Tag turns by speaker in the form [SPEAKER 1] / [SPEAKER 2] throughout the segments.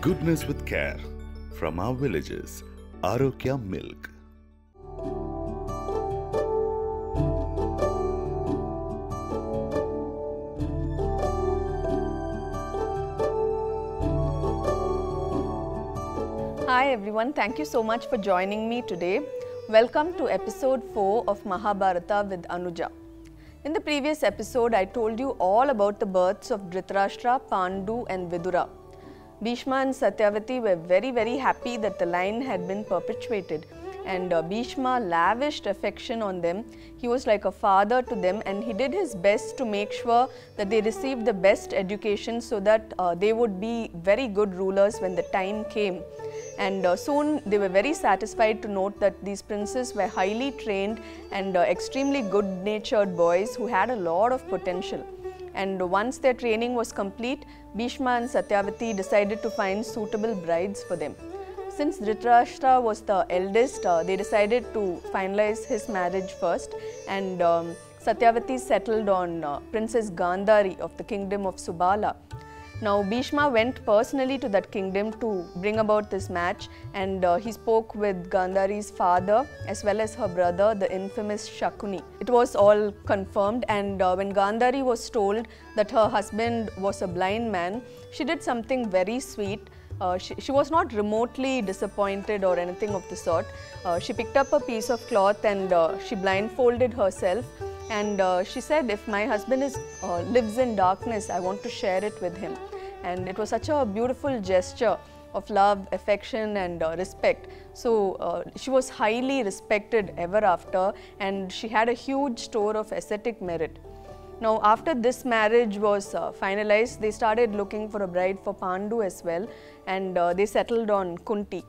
[SPEAKER 1] Goodness with care from our villages. Arokya Milk.
[SPEAKER 2] Hi everyone, thank you so much for joining me today. Welcome to episode 4 of Mahabharata with Anuja. In the previous episode, I told you all about the births of Dhritarashtra, Pandu and Vidura. Bhishma and Satyavati were very happy that the line had been perpetuated, and Bhishma lavished affection on them. He was like a father to them, and he did his best to make sure that they received the best education so that they would be very good rulers when the time came. And soon they were very satisfied to note that these princes were highly trained and extremely good-natured boys who had a lot of potential. And once their training was complete, Bhishma and Satyavati decided to find suitable brides for them. Since Dhritarashtra was the eldest, they decided to finalize his marriage first, and Satyavati settled on Princess Gandhari of the kingdom of Subala. Now Bhishma went personally to that kingdom to bring about this match, and he spoke with Gandhari's father as well as her brother, the infamous Shakuni. It was all confirmed, and when Gandhari was told that her husband was a blind man, she did something very sweet. She was not remotely disappointed or anything of the sort. She picked up a piece of cloth and she blindfolded herself, and she said, if my husband lives in darkness, I want to share it with him. And it was such a beautiful gesture of love, affection and respect. So she was highly respected ever after, and she had a huge store of ascetic merit. Now after this marriage was finalized, they started looking for a bride for Pandu as well, and they settled on Kunti.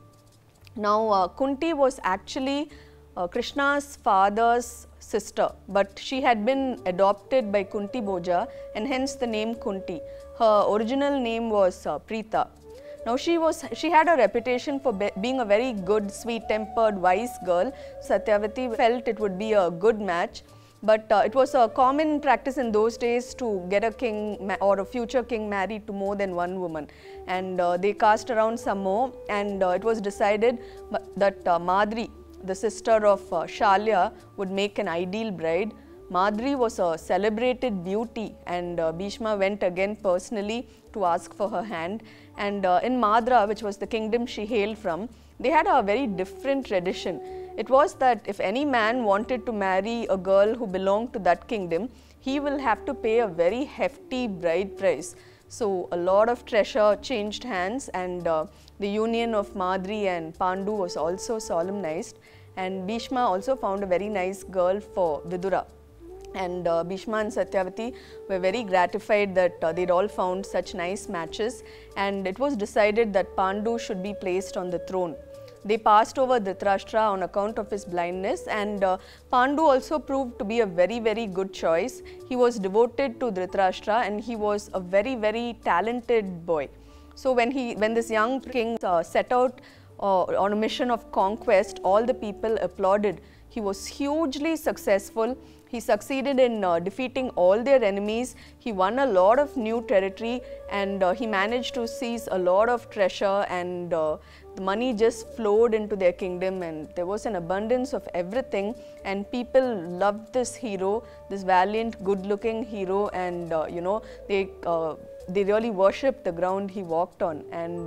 [SPEAKER 2] Now Kunti was actually Krishna's father's sister, but she had been adopted by Kunti Bhoja, and hence the name Kunti. Her original name was Preeta. Now she had a reputation for being a very good, sweet-tempered, wise girl. Satyavati felt it would be a good match, but it was a common practice in those days to get a king or a future king married to more than one woman. And they cast around some more, and it was decided that Madri, the sister of Shalya, would make an ideal bride. Madri was a celebrated beauty, and Bhishma went again personally to ask for her hand. And in Madra, which was the kingdom she hailed from, they had a very different tradition. It was that if any man wanted to marry a girl who belonged to that kingdom, he will have to pay a very hefty bride price. So a lot of treasure changed hands, and the union of Madri and Pandu was also solemnized. And Bhishma also found a very nice girl for Vidura. And Bhishma and Satyavati were very gratified that they'd all found such nice matches, and it was decided that Pandu should be placed on the throne. They passed over Dhritarashtra on account of his blindness, and Pandu also proved to be a very good choice. He was devoted to Dhritarashtra, and he was a very talented boy. So when this young king set out on a mission of conquest, all the people applauded. He was hugely successful. He succeeded in defeating all their enemies. He won a lot of new territory, and he managed to seize a lot of treasure, and the money just flowed into their kingdom, and there was an abundance of everything, and people loved this hero, this valiant, good-looking hero, and you know, they really worshipped the ground he walked on. And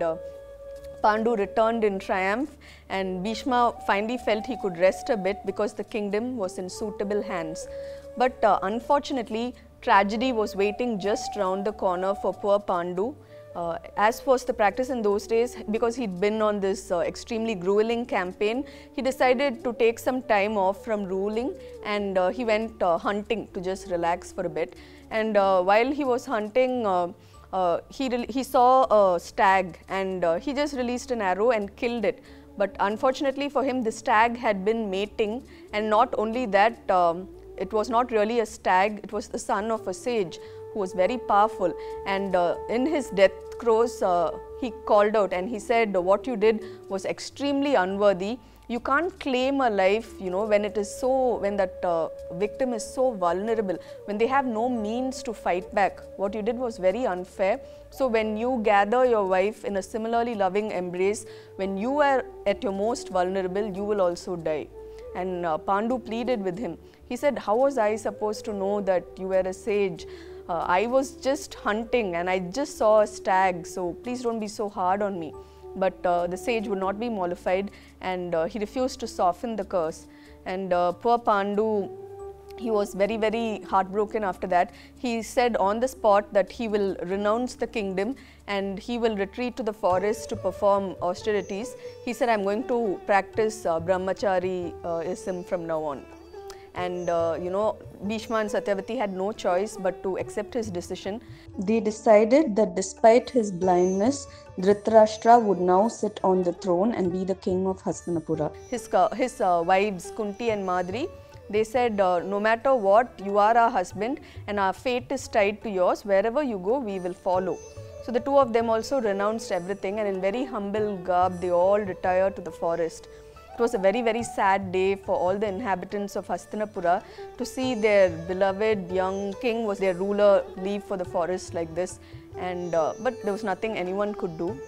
[SPEAKER 2] Pandu returned in triumph, and Bhishma finally felt he could rest a bit because the kingdom was in suitable hands. But unfortunately, tragedy was waiting just round the corner for poor Pandu. As was the practice in those days, because he'd been on this extremely grueling campaign, he decided to take some time off from ruling, and he went hunting to just relax for a bit. And while he was hunting, he saw a stag, and he just released an arrow and killed it. But unfortunately for him, the stag had been mating, and not only that, it was not really a stag, it was the son of a sage who was very powerful, and in his death throes, he called out and he said, what you did was extremely unworthy. You can't claim a life, when it is so, when that victim is so vulnerable, when they have no means to fight back. What you did was very unfair. So when you gather your wife in a similarly loving embrace, when you are at your most vulnerable, you will also die. And Pandu pleaded with him. He said, how was I supposed to know that you were a sage? I was just hunting and I just saw a stag, so please don't be so hard on me. But the sage would not be mollified, and he refused to soften the curse. And poor Pandu, he was very, very heartbroken after that. He said on the spot that he will renounce the kingdom and he will retreat to the forest to perform austerities. He said, I'm going to practice brahmachari-ism from now on. And Bhishma and Satyavati had no choice but to accept his decision. They decided that despite his blindness, Dhritarashtra would now sit on the throne and be the king of Hastinapura. His wives Kunti and Madri, they said, no matter what, you are our husband and our fate is tied to yours. Wherever you go, we will follow. So the two of them also renounced everything, and in very humble garb, they all retired to the forest. It was a very, very sad day for all the inhabitants of Hastinapura to see their beloved young king was their ruler leave for the forest like this, and but there was nothing anyone could do.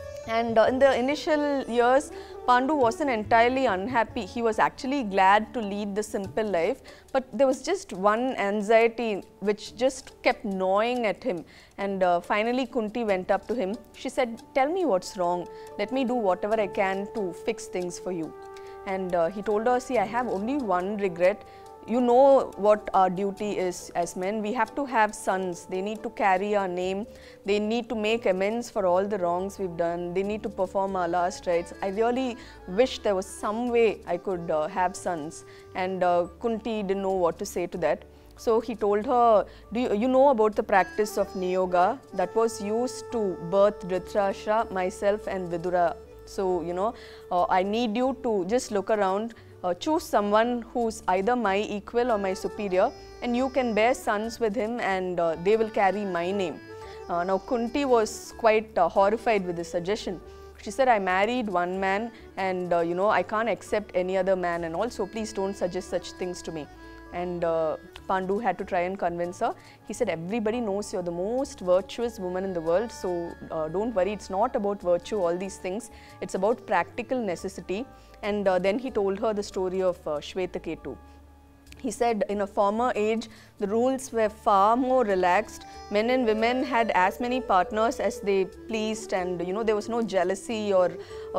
[SPEAKER 2] And in the initial years, Pandu wasn't entirely unhappy. He was actually glad to lead the simple life, but there was just one anxiety which just kept gnawing at him. And finally Kunti went up to him. She said, tell me what's wrong. Let me do whatever I can to fix things for you. And he told her, see, I have only one regret. You know what our duty is as men. We have to have sons. They need to carry our name. They need to make amends for all the wrongs we've done. They need to perform our last rites. I really wish there was some way I could have sons. And Kunti didn't know what to say to that. So he told her, you know about the practice of Niyoga that was used to birth Dhritarashtra, myself and Vidura. So, I need you to just look around. Choose someone who's either my equal or my superior, and you can bear sons with him and they will carry my name. Now Kunti was quite horrified with this suggestion. She said, I married one man and I can't accept any other man, and also please don't suggest such things to me. And Pandu had to try and convince her. He said, everybody knows you're the most virtuous woman in the world, so don't worry, it's not about virtue, all these things. It's about practical necessity. And then he told her the story of Shvetaketu. He said, in a former age, the rules were far more relaxed. Men and women had as many partners as they pleased, and there was no jealousy or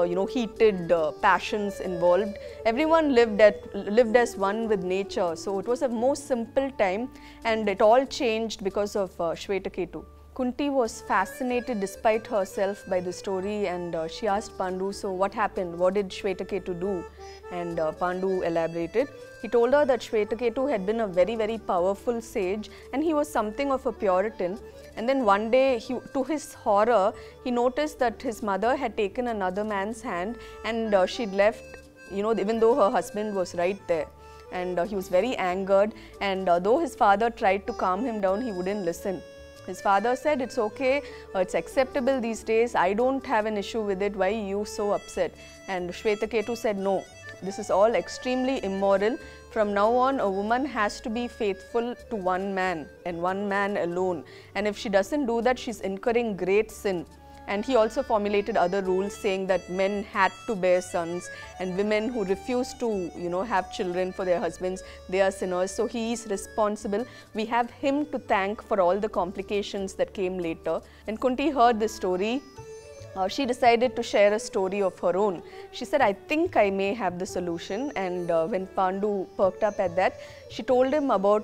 [SPEAKER 2] heated passions involved. Everyone lived as one with nature. So it was a more simple time, and it all changed because of Shvetaketu. Kunti was fascinated despite herself by the story, and she asked Pandu, so what happened? What did Shvetaketu do? And Pandu elaborated. He told her that Shvetaketu had been a very, very powerful sage, and he was something of a Puritan. And then one day, to his horror, he noticed that his mother had taken another man's hand, and she'd left, even though her husband was right there. And he was very angered, and though his father tried to calm him down, he wouldn't listen. His father said, it's okay, it's acceptable these days, I don't have an issue with it, why are you so upset? And Shvetaketu said, no, this is all extremely immoral. From now on, a woman has to be faithful to one man and one man alone. And if she doesn't do that, she's incurring great sin. And he also formulated other rules saying that men had to bear sons, and women who refuse to, have children for their husbands, they are sinners. So he is responsible. We have him to thank for all the complications that came later. When Kunti heard this story, she decided to share a story of her own. She said, I think I may have the solution. And when Pandu perked up at that, she told him about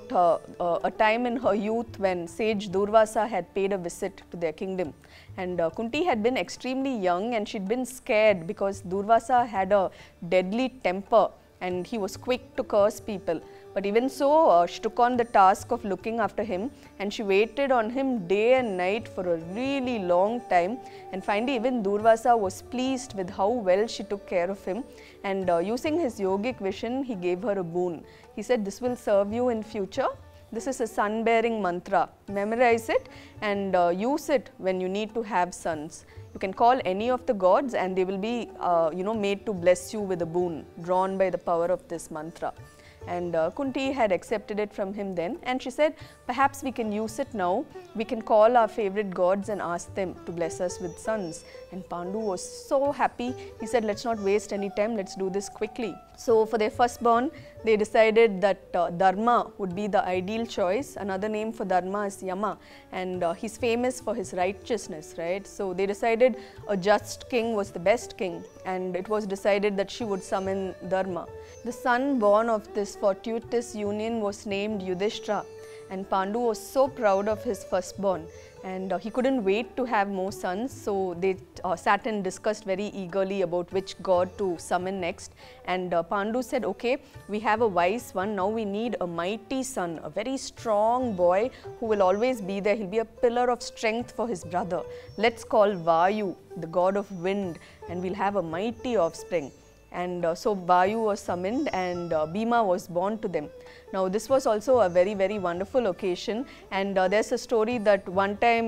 [SPEAKER 2] a time in her youth when sage Durvasa had paid a visit to their kingdom. And Kunti had been extremely young, and she'd been scared because Durvasa had a deadly temper and he was quick to curse people. But even so, she took on the task of looking after him, and she waited on him day and night for a really long time. And finally, even Durvasa was pleased with how well she took care of him. And using his yogic vision, he gave her a boon. He said, this will serve you in future. This is a son-bearing mantra. Memorize it and use it when you need to have sons. You can call any of the gods and they will be made to bless you with a boon drawn by the power of this mantra. And Kunti had accepted it from him then, and she said, perhaps we can use it now. We can call our favorite gods and ask them to bless us with sons. And Pandu was so happy. He said, let's not waste any time, let's do this quickly. So for their firstborn, they decided that Dharma would be the ideal choice. Another name for Dharma is Yama, and he's famous for his righteousness, right? So they decided a just king was the best king, and it was decided that she would summon Dharma. The son born of this fortuitous union was named Yudhishthira, and Pandu was so proud of his firstborn, and he couldn't wait to have more sons. So they sat and discussed very eagerly about which god to summon next. And Pandu said, okay, we have a wise one, now we need a mighty son, a very strong boy who will always be there. He'll be a pillar of strength for his brother. Let's call Vayu, the god of wind, and we'll have a mighty offspring. And so Vayu was summoned, and Bhima was born to them. Now this was also a very, very wonderful occasion, and there's a story that one time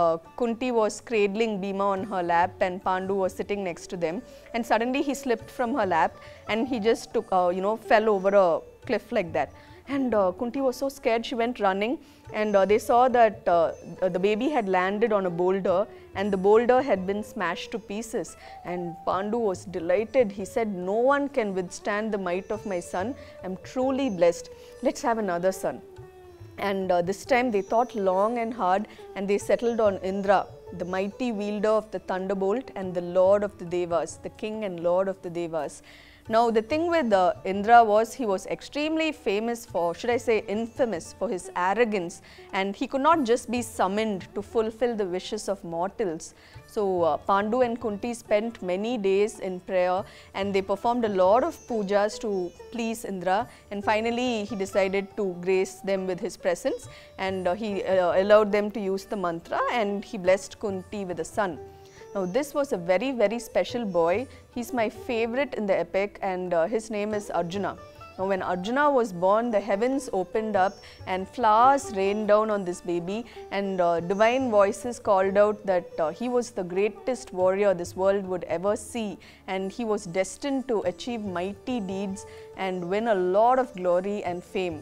[SPEAKER 2] Kunti was cradling Bhima on her lap and Pandu was sitting next to them, and suddenly he slipped from her lap and he just took, fell over a cliff like that. And Kunti was so scared, she went running, and they saw that the baby had landed on a boulder and the boulder had been smashed to pieces. And Pandu was delighted. He said, no one can withstand the might of my son. I'm truly blessed. Let's have another son. And this time they thought long and hard, and they settled on Indra, the mighty wielder of the thunderbolt and the lord of the Devas, the king and lord of the Devas. Now the thing with Indra was he was extremely famous for, should I say infamous, for his arrogance, and he could not just be summoned to fulfill the wishes of mortals. So Pandu and Kunti spent many days in prayer, and they performed a lot of pujas to please Indra, and finally he decided to grace them with his presence, and he allowed them to use the mantra, and he blessed Kunti with a son. Now this was a very, very special boy. He's my favorite in the epic, and his name is Arjuna. Now when Arjuna was born, the heavens opened up and flowers rained down on this baby, and divine voices called out that he was the greatest warrior this world would ever see, and he was destined to achieve mighty deeds and win a lot of glory and fame.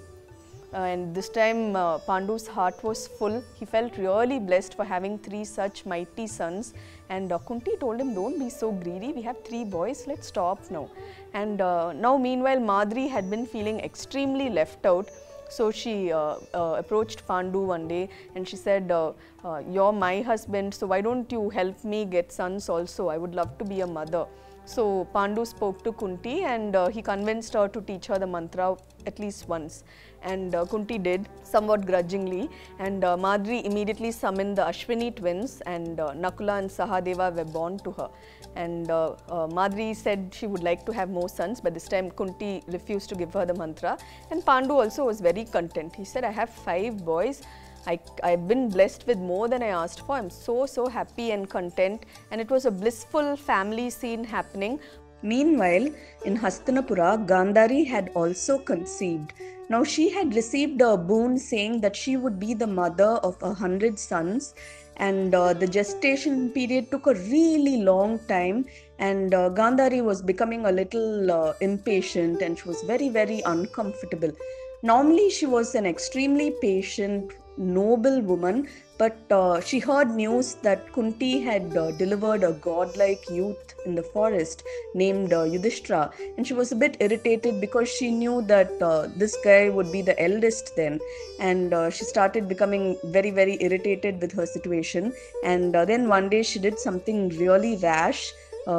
[SPEAKER 2] And this time Pandu's heart was full. He felt really blessed for having 3 such mighty sons, and Kunti told him, don't be so greedy, we have 3 boys, let's stop now. And now meanwhile Madri had been feeling extremely left out, so she approached Pandu one day and she said, you're my husband, so why don't you help me get sons also, I would love to be a mother. So Pandu spoke to Kunti, and he convinced her to teach her the mantra at least once. And Kunti did, somewhat grudgingly, and Madri immediately summoned the Ashwini twins, and Nakula and Sahadeva were born to her. And Madri said she would like to have more sons, but this time Kunti refused to give her the mantra, and Pandu also was very content. He said, I have 5 boys. I've been blessed with more than I asked for. I'm so happy and content, and it was a blissful family scene happening. Meanwhile, in Hastinapura, Gandhari had also conceived. Now she had received a boon saying that she would be the mother of 100 sons, and the gestation period took a really long time, and Gandhari was becoming a little impatient, and she was very uncomfortable. Normally she was an extremely patient, noble woman, but she heard news that Kunti had delivered a godlike youth in the forest named Yudhishthira, and she was a bit irritated because she knew that this guy would be the eldest then, and she started becoming very irritated with her situation. And then one day she did something really rash.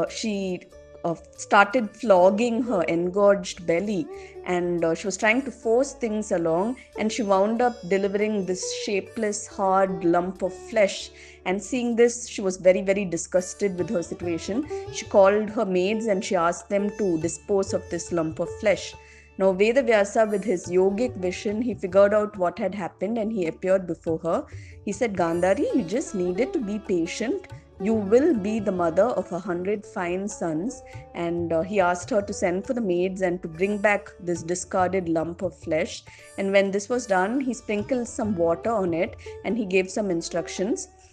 [SPEAKER 2] She started flogging her engorged belly, and she was trying to force things along, and she wound up delivering this shapeless, hard lump of flesh. And seeing this, she was very disgusted with her situation. She called her maids and she asked them to dispose of this lump of flesh. Now Vedavyasa, with his yogic vision, he figured out what had happened, and he appeared before her. He said, Gandhari, you just needed to be patient. You will be the mother of 100 fine sons. And he asked her to send for the maids and to bring back this discarded lump of flesh. And when this was done, he sprinkled some water on it, and he gave some instructions.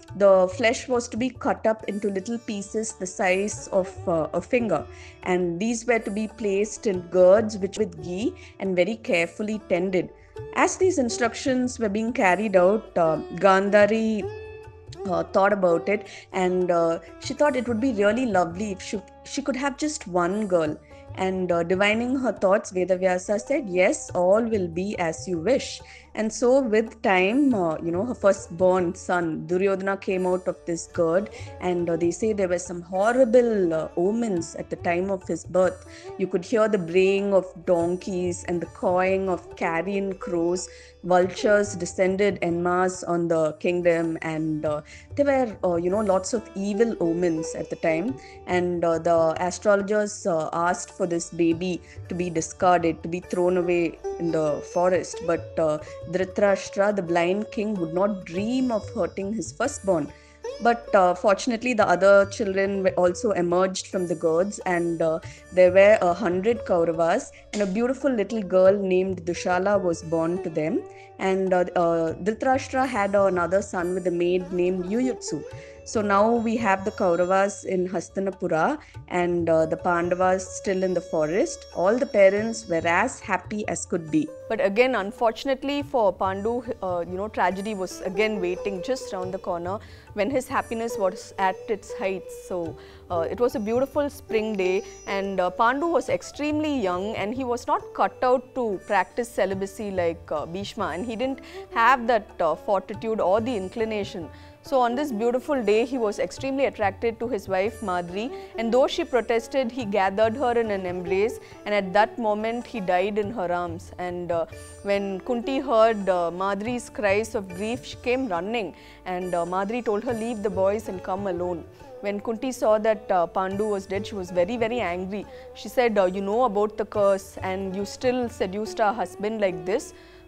[SPEAKER 2] the flesh was to be cut up into little pieces the size of a finger, and these were to be placed in gourds which with ghee and very carefully tended. As these instructions were being carried out, Gandhari thought about it, and she thought it would be really lovely if she could have just one girl. And divining her thoughts, Vedavyasa said, yes, all will be as you wish. And so with time, her firstborn son Duryodhana came out of this gourd, and they say there were some horrible omens at the time of his birth. You could hear the braying of donkeys and the cawing of carrion crows. Vultures descended en masse on the kingdom, and there were lots of evil omens at the time. And the astrologers asked for this baby to be discarded, to be thrown away in the forest, but Dhritarashtra, the blind king, would not dream of hurting his firstborn. But fortunately, the other children also emerged from the gourds, and there were 100 Kauravas, and a beautiful little girl named Dushala was born to them. And Dhritarashtra had another son with a maid named Yuyutsu. So now we have the Kauravas in Hastinapura and the Pandavas still in the forest. All the parents were as happy as could be. But again, unfortunately for Pandu, tragedy was again waiting just around the corner when his happiness was at its heights. So it was a beautiful spring day, and Pandu was extremely young, and he was not cut out to practice celibacy like Bhishma, and he didn't have that fortitude or the inclination. So on this beautiful day, he was extremely attracted to his wife Madri, and though she protested, he gathered her in an embrace, and at that moment he died in her arms. And when Kunti heard Madri's cries of grief, she came running, and Madri told her, leave the boys and come alone. When Kunti saw that Pandu was dead, she was very, very angry. She said, you know about the curse and you still seduced our husband like this.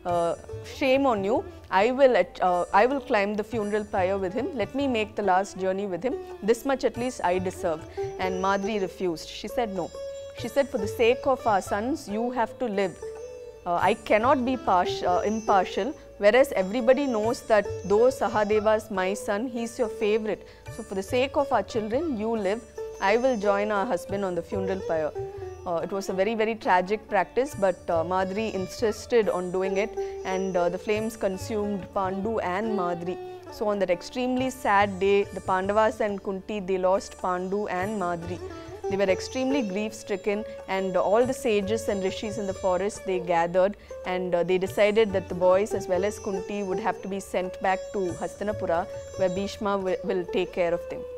[SPEAKER 2] Shame on you. I will climb the funeral pyre with him. Let me make the last journey with him. This much at least I deserve. And Madri refused. She said no. She said, for the sake of our sons, you have to live. I cannot be impartial, whereas everybody knows that though Sahadeva is my son, he is your favorite. So for the sake of our children, you live. I will join our husband on the funeral pyre. It was a very, very tragic practice, but Madri insisted on doing it, and the flames consumed Pandu and Madri. So on that extremely sad day, the Pandavas and Kunti, they lost Pandu and Madri. They were extremely grief-stricken, and all the sages and rishis in the forest, they gathered, and they decided that the boys as well as Kunti would have to be sent back to Hastinapura, where Bhishma will take care of them.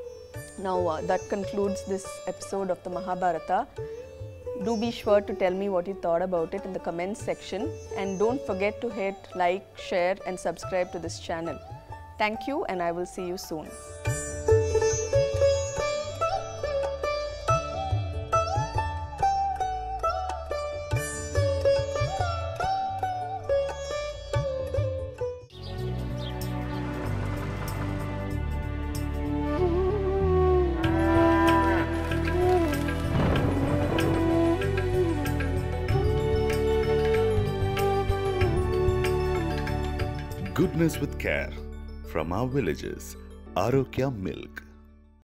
[SPEAKER 2] Now that concludes this episode of the Mahabharata. Do be sure to tell me what you thought about it in the comments section, and don't forget to hit like, share and subscribe to this channel. Thank you, and I will see you soon.
[SPEAKER 1] Goodness with care from our villages. Arokya Milk.